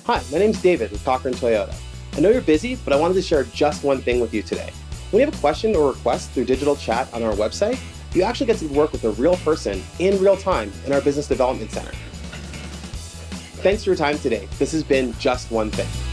Hi, my name's David with Cochrane Toyota. I know you're busy, but I wanted to share just one thing with you today. When you have a question or request through digital chat on our website, you actually get to work with a real person in real time in our Business Development Center. Thanks for your time today. This has been Just One Thing.